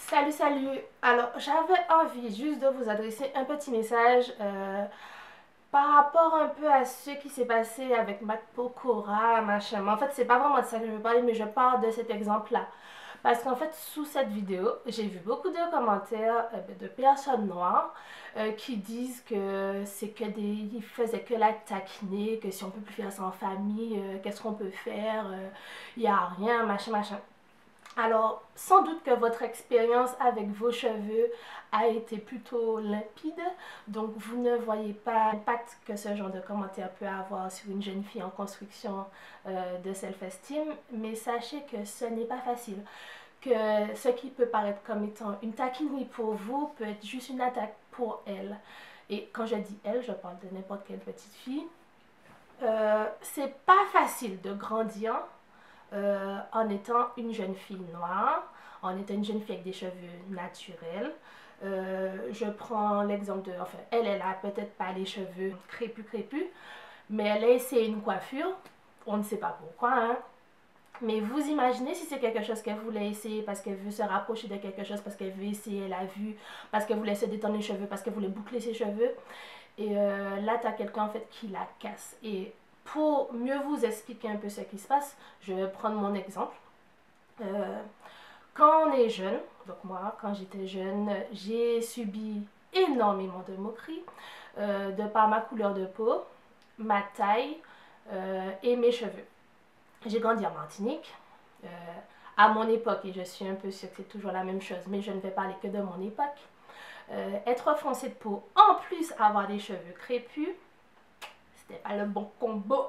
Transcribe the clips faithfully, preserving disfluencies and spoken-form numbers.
Salut, salut. Alors, j'avais envie juste de vous adresser un petit message euh, par rapport un peu à ce qui s'est passé avec Matt Pokora, machin. Mais en fait, c'est pas vraiment de ça que je veux parler, mais je parle de cet exemple-là. Parce qu'en fait, sous cette vidéo, j'ai vu beaucoup de commentaires euh, de personnes noires euh, qui disent que c'est que des... Ils faisaient que la taquiner, que si on peut plus faire ça en famille, euh, qu'est-ce qu'on peut faire, il euh, n'y a rien, machin, machin. Alors, sans doute que votre expérience avec vos cheveux a été plutôt limpide, donc vous ne voyez pas l'impact que ce genre de commentaire peut avoir sur une jeune fille en construction euh, de self-esteem, mais sachez que ce n'est pas facile, que ce qui peut paraître comme étant une taquinerie pour vous peut être juste une attaque pour elle. Et quand je dis elle, je parle de n'importe quelle petite fille. Euh, c'est pas facile de grandir euh, en étant une jeune fille noire, en étant une jeune fille avec des cheveux naturels. Euh, je prends l'exemple de, enfin, elle, elle a peut-être pas les cheveux crépus crépus, mais elle a essayé une coiffure, on ne sait pas pourquoi, hein. Mais vous imaginez si c'est quelque chose qu'elle voulait essayer parce qu'elle veut se rapprocher de quelque chose, parce qu'elle veut essayer la vue, parce qu'elle voulait se détendre les cheveux, parce qu'elle voulait boucler ses cheveux. Et euh, là, tu as quelqu'un en fait qui la casse. Et pour mieux vous expliquer un peu ce qui se passe, je vais prendre mon exemple. Euh, quand on est jeune, donc moi, quand j'étais jeune, j'ai subi énormément de moqueries euh, de par ma couleur de peau, ma taille euh, et mes cheveux. J'ai grandi en Martinique. Euh, à mon époque, et je suis un peu sûre que c'est toujours la même chose, mais je ne vais parler que de mon époque. Euh, être foncé de peau, en plus avoir des cheveux crépus, c'était pas le bon combo.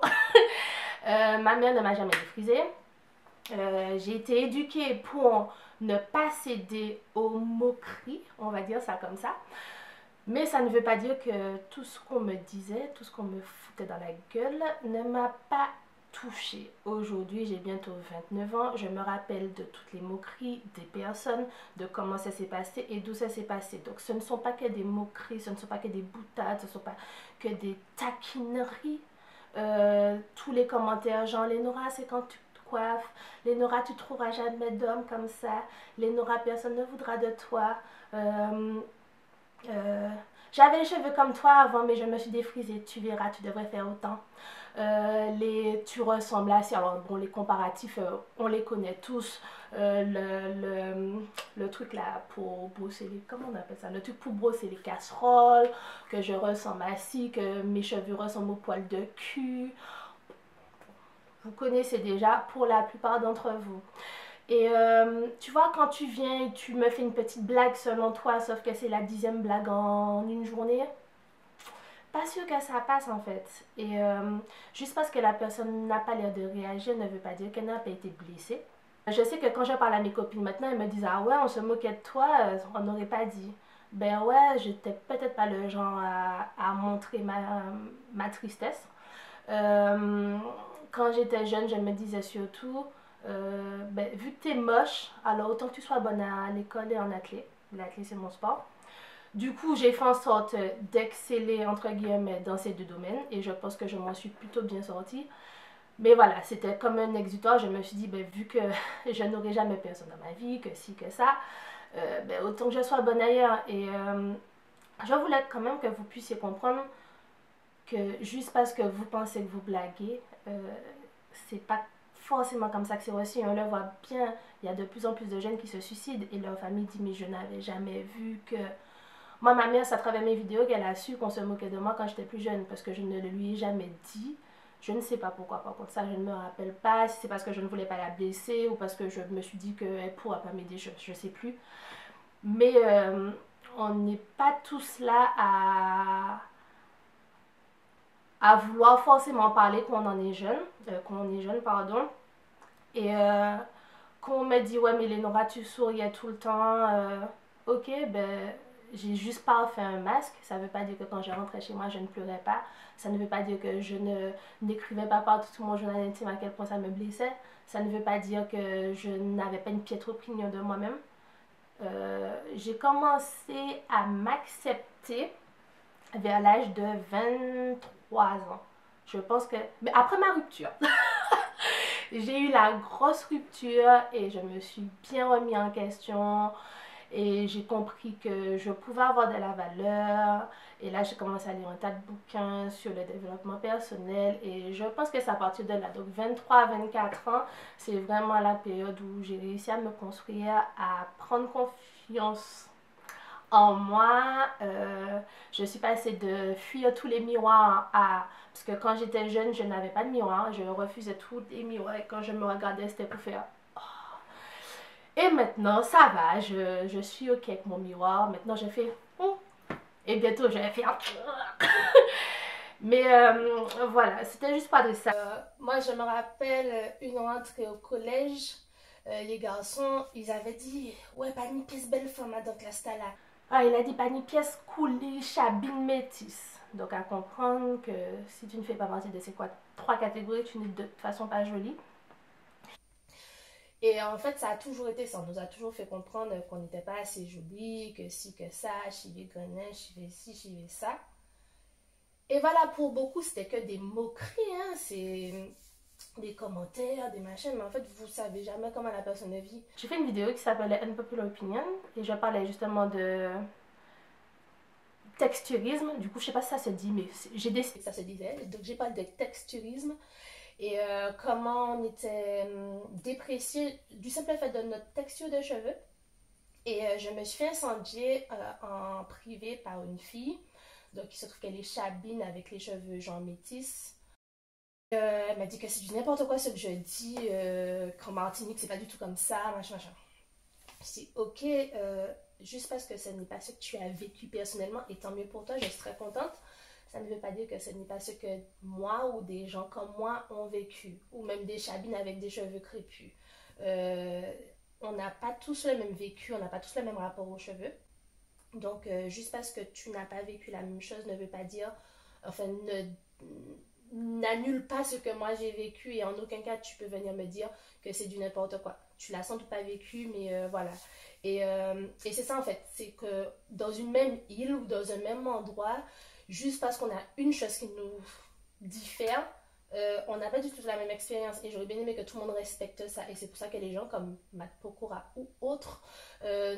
euh, ma mère ne m'a jamais défrisé. Euh, j'ai été éduquée pour ne pas céder aux moqueries, on va dire ça comme ça. Mais ça ne veut pas dire que tout ce qu'on me disait, tout ce qu'on me foutait dans la gueule ne m'a pas touchée. Aujourd'hui, j'ai bientôt vingt-neuf ans, je me rappelle de toutes les moqueries des personnes, de comment ça s'est passé et d'où ça s'est passé. Donc ce ne sont pas que des moqueries, ce ne sont pas que des boutades, ce ne sont pas que des taquineries. Euh, tous les commentaires genre Lénora, c'est quand tu te coiffes, Lénora, tu trouveras jamais d'homme comme ça, Lénora, personne ne voudra de toi. Euh, euh, J'avais les cheveux comme toi avant, mais je me suis défrisée. Tu verras, tu devrais faire autant. Euh, les, tu ressembles à... Alors, bon, les comparatifs, euh, on les connaît tous. Euh, le, le, le truc là pour brosser les... Comment on appelle ça? Le truc pour brosser les casseroles. Que je ressemble à ci, que mes cheveux ressemblent au poil de cul. Vous connaissez déjà pour la plupart d'entre vous. Et euh, tu vois, quand tu viens et tu me fais une petite blague selon toi, sauf que c'est la dixième blague en une journée, pas sûr que ça passe en fait. Et euh, juste parce que la personne n'a pas l'air de réagir ne veut pas dire qu'elle n'a pas été blessée. Je sais que quand je parle à mes copines maintenant, elles me disent ah ouais, on se moquait de toi, on n'aurait pas dit. Ben ouais, j'étais peut-être pas le genre à, à montrer ma, ma tristesse. Euh, quand j'étais jeune, je me disais surtout, euh, ben, vu que tu es moche, alors autant que tu sois bonne à l'école et en athlète. L'athlète, c'est mon sport. Du coup, j'ai fait en sorte d'exceller, entre guillemets, dans ces deux domaines et je pense que je m'en suis plutôt bien sortie. Mais voilà, c'était comme un exutoire. Je me suis dit, ben, vu que je n'aurai jamais personne dans ma vie, que si, que ça, euh, ben, autant que je sois bonne ailleurs. Et euh, je voulais quand même que vous puissiez comprendre que juste parce que vous pensez que vous blaguez, euh, c'est pas forcément comme ça que c'est reçu. On le voit bien, il y a de plus en plus de jeunes qui se suicident et leur famille dit mais je n'avais jamais vu que... Moi, ma mère, c'est à travers mes vidéos qu'elle a su qu'on se moquait de moi quand j'étais plus jeune parce que je ne le lui ai jamais dit. Je ne sais pas pourquoi, par contre ça je ne me rappelle pas, si c'est parce que je ne voulais pas la blesser ou parce que je me suis dit qu'elle ne pourra pas m'aider, je ne sais plus. Mais euh, on n'est pas tous là à à vouloir forcément parler quand on en est jeune, euh, quand on est jeune, pardon. Et euh, quand on me dit, ouais, mais Lénora, tu souriais tout le temps, euh, ok, ben, j'ai juste pas fait un masque. Ça veut pas dire que quand je rentrais chez moi, je ne pleurais pas. Ça ne veut pas dire que je ne n'écrivais pas partout tout mon journal intime à quel point ça me blessait. Ça ne veut pas dire que je n'avais pas une piètre opinion de moi-même. Euh, j'ai commencé à m'accepter vers l'âge de vingt-trois ans. Je pense que... Mais après ma rupture. J'ai eu la grosse rupture et je me suis bien remis en question. et j'ai compris que je pouvais avoir de la valeur. Et là, j'ai commencé à lire un tas de bouquins sur le développement personnel et je pense que c'est à partir de là, donc vingt-trois à vingt-quatre ans, c'est vraiment la période où j'ai réussi à me construire, à prendre confiance en moi. Euh, je suis passée de fuir tous les miroirs à... Parce que quand j'étais jeune, je n'avais pas de miroir. Je refusais tous les miroirs. Et quand je me regardais, c'était pour faire... Oh. Et maintenant, ça va. Je, je suis OK avec mon miroir. Maintenant, je fais... Oh. Et bientôt, je vais faire... Mais euh, voilà, c'était juste pas de ça. Euh, moi, je me rappelle une rentrée au collège. Euh, les garçons, ils avaient dit... Ouais, pas une pièce belle femme dans classe là. Ah, il a dit pas une pièce coulée, chabine, métisse. Donc à comprendre que si tu ne fais pas partie de ces quoi, trois catégories, tu n'es de toute façon pas jolie. Et en fait, ça a toujours été ça. On nous a toujours fait comprendre qu'on n'était pas assez jolie, que si, que ça, chivé grenin, chivé ci, chivé ça. Et voilà, pour beaucoup, c'était que des moqueries, hein. C'est des commentaires, des machins, mais en fait, vous savez jamais comment la personne vit. J'ai fait une vidéo qui s'appelait Unpopular Opinion et je parlais justement de texturisme. Du coup, je sais pas si ça se dit, mais j'ai décidé que ça se disait. Donc, j'ai parlé de texturisme et euh, comment on était euh, déprécié du simple fait de notre texture de cheveux. Et euh, je me suis fait incendier euh, en privé par une fille. Donc, il se trouve qu'elle est chabine avec les cheveux genre métis. Euh, elle m'a dit que c'est du n'importe quoi ce que je dis, euh, qu'en Martinique, c'est pas du tout comme ça, machin, machin. Je dis, ok, euh, juste parce que ce n'est pas ce que tu as vécu personnellement, et tant mieux pour toi, je suis très contente. Ça ne veut pas dire que ce n'est pas ce que moi ou des gens comme moi ont vécu, ou même des chabines avec des cheveux crépus. Euh, on n'a pas tous le même vécu, on n'a pas tous le même rapport aux cheveux. Donc, euh, juste parce que tu n'as pas vécu la même chose ne veut pas dire, enfin, ne n'annule pas ce que moi j'ai vécu et en aucun cas tu peux venir me dire que c'est du n'importe quoi. Tu l'as sans doute pas vécu, mais euh, voilà. Et, euh, et c'est ça en fait, c'est que dans une même île ou dans un même endroit, juste parce qu'on a une chose qui nous diffère, euh, on n'a pas du tout la même expérience. Et j'aurais bien aimé que tout le monde respecte ça. Et c'est pour ça que les gens comme Matt Pokora ou autres euh,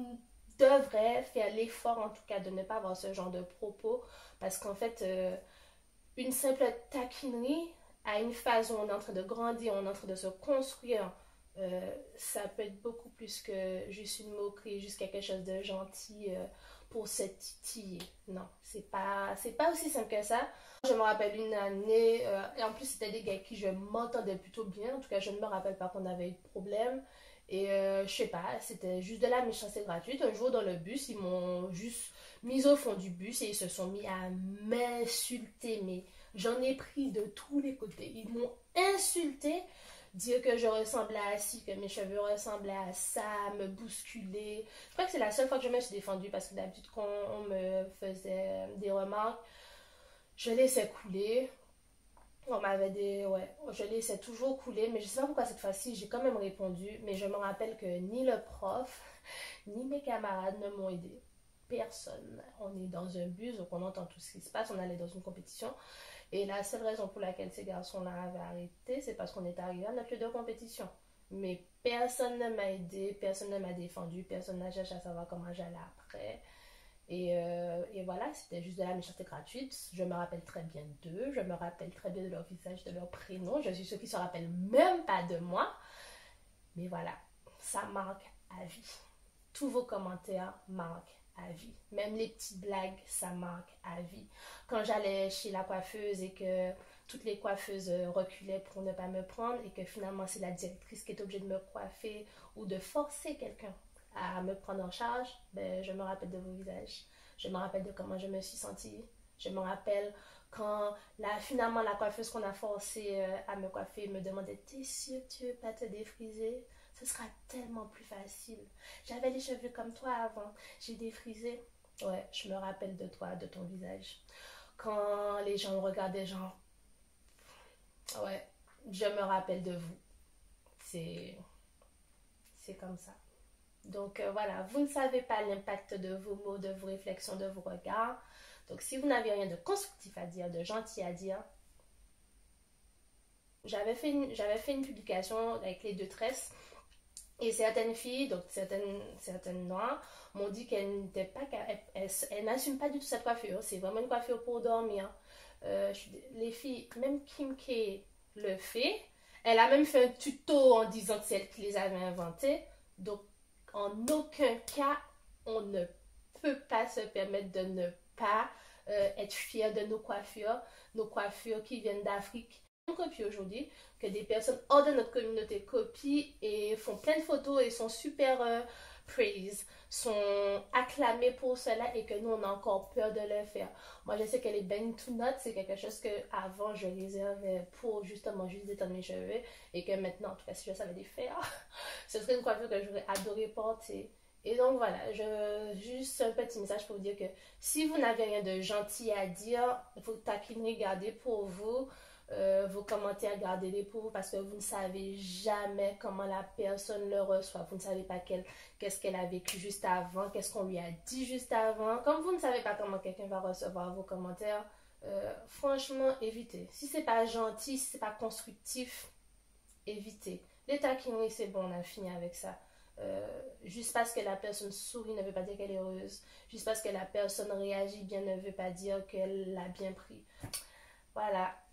devraient faire l'effort en tout cas de ne pas avoir ce genre de propos. Parce qu'en fait... Euh, une simple taquinerie à une phase où on est en train de grandir, on est en train de se construire, euh, ça peut être beaucoup plus que juste une moquerie, juste quelque chose de gentil euh, pour se titiller. Non, c'est pas, c'est pas aussi simple que ça. Je me rappelle une année, euh, et en plus c'était des gars avec qui je m'entendais plutôt bien, en tout cas je ne me rappelle pas qu'on avait eu de problème. Et euh, je sais pas, c'était juste de la méchanceté gratuite. Un jour dans le bus, ils m'ont juste mis au fond du bus et ils se sont mis à m'insulter. Mais j'en ai pris de tous les côtés. Ils m'ont insulté, dire que je ressemblais à ci, que mes cheveux ressemblaient à ça, me bousculer. Je crois que c'est la seule fois que je me suis défendue parce que d'habitude quand on me faisait des remarques, je laissais couler. On m'avait dit, ouais, je laissais toujours couler, mais je sais pas pourquoi cette fois-ci, j'ai quand même répondu, mais je me rappelle que ni le prof, ni mes camarades ne m'ont aidé. Personne. On est dans un bus, donc on entend tout ce qui se passe, on allait dans une compétition, et la seule raison pour laquelle ces garçons-là avaient arrêté, c'est parce qu'on est arrivé à notre lieu de compétition. Mais personne ne m'a aidé, personne ne m'a défendu, personne n'a cherché à savoir comment j'allais après. Et, euh, et voilà, c'était juste de la méchanceté gratuite. Je me rappelle très bien d'eux, je me rappelle très bien de leur visage, de leur prénom. Je suis ceux qui ne se rappellent même pas de moi. Mais voilà, ça marque à vie. Tous vos commentaires marquent à vie. Même les petites blagues, ça marque à vie. Quand j'allais chez la coiffeuse et que toutes les coiffeuses reculaient pour ne pas me prendre et que finalement c'est la directrice qui est obligée de me coiffer ou de forcer quelqu'un à me prendre en charge, ben, je me rappelle de vos visages. Je me rappelle de comment je me suis sentie. Je me rappelle quand la, finalement la coiffeuse qu'on a forcé euh, à me coiffer me demandait « T'es sûre que tu veux pas te défriser? Ce sera tellement plus facile. J'avais les cheveux comme toi avant. J'ai défrisé. » Ouais, je me rappelle de toi, de ton visage. Quand les gens me regardaient genre... Ouais, je me rappelle de vous. C'est... C'est comme ça. Donc euh, voilà, vous ne savez pas l'impact de vos mots, de vos réflexions, de vos regards. Donc si vous n'avez rien de constructif à dire, de gentil à dire, j'avais fait une, j'avais fait une publication avec les deux tresses Et certaines filles, donc certaines, certaines noires, m'ont dit qu'elles n'étaient pas, elles, elles, elles n'assument pas du tout cette coiffure. C'est vraiment une coiffure pour dormir. Euh, je, les filles, même Kim K le fait. Elle a même fait un tuto en disant que c'est elle qui les avait inventés. Donc, en aucun cas, on ne peut pas se permettre de ne pas euh, être fier de nos coiffures, nos coiffures qui viennent d'Afrique. On copie aujourd'hui, que des personnes hors de notre communauté copient et font plein de photos et sont super euh, praise, sont acclamées pour cela et que nous on a encore peur de le faire. Moi je sais que les bang to not c'est quelque chose que avant je réservais pour justement juste détendre mes cheveux et que maintenant en tout cas si je savais les faire, ce serait une coiffure que j'aurais adoré porter. Et donc voilà, je, juste un petit message pour vous dire que si vous n'avez rien de gentil à dire, vos taquineries gardez pour vous, euh, vos commentaires gardez-les pour vous parce que vous ne savez jamais comment la personne le reçoit. Vous ne savez pas quel, qu'est-ce qu'elle a vécu juste avant, qu'est-ce qu'on lui a dit juste avant. Comme vous ne savez pas comment quelqu'un va recevoir vos commentaires, euh, franchement, évitez. Si c'est pas gentil, si c'est pas constructif, évitez. Les taquineries, c'est bon, on a fini avec ça. Euh, juste parce que la personne sourit ne veut pas dire qu'elle est heureuse. Juste parce que la personne réagit bien ne veut pas dire qu'elle l'a bien pris. Voilà.